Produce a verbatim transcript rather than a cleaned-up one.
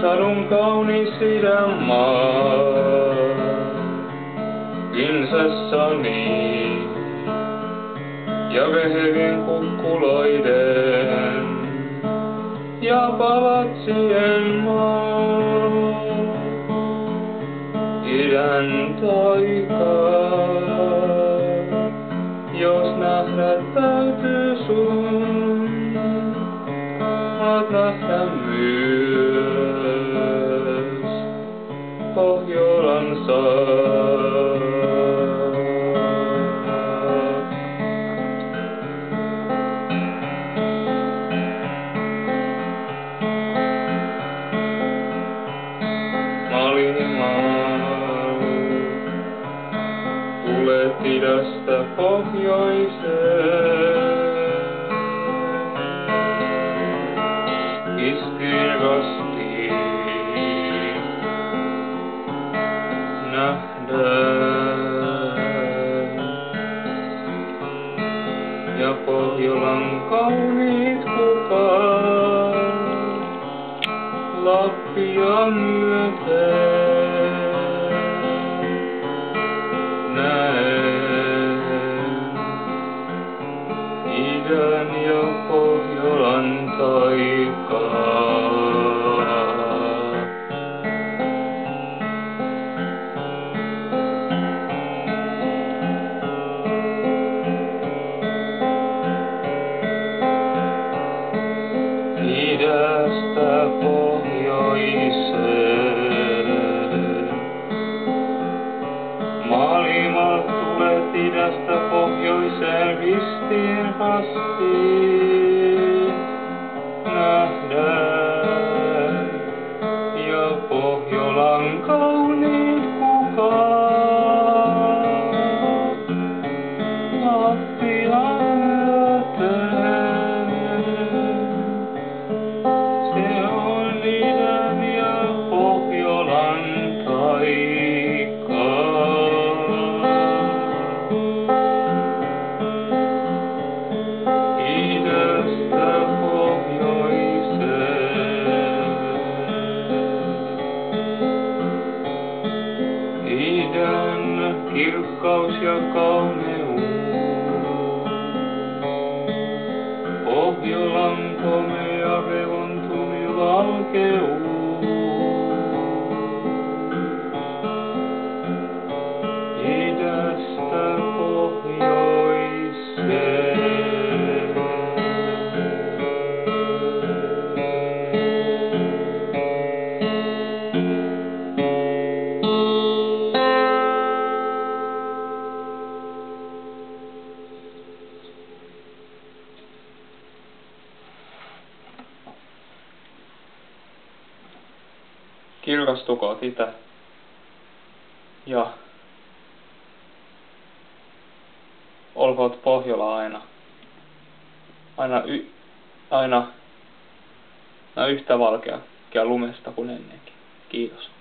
sadun kaunis sydänmaa, prinsessani ja vehevien kukkuloiden ja palatsien maa, idän taikaa, jos nähdä täytyy sun, maat nähdä myös Pohjolan saat. Malimaa, tulet idästä pohjoiseen. Iskivasti nähdään ja Pohjolan kauniit kukat Lappia myöten näen idän ja Pohjolan taikaa. Idästä pohjoiseen, maailmalta tulet idästä pohjoiseen ristiin rastiin nähdään ja Pohjolan kauniit kukat Lappia myöten. Se on idän ja Pohjolan taikaa. Idästä pohjoiseen, idän kirkkaus ja kauneus, Pohjolan komea revontumi valkeus. Idästä pohjoiseen. Kirkastukoot itä ja olkoot Pohjola aina, aina, y, aina, aina yhtä valkea lumesta kuin ennenkin. Kiitos.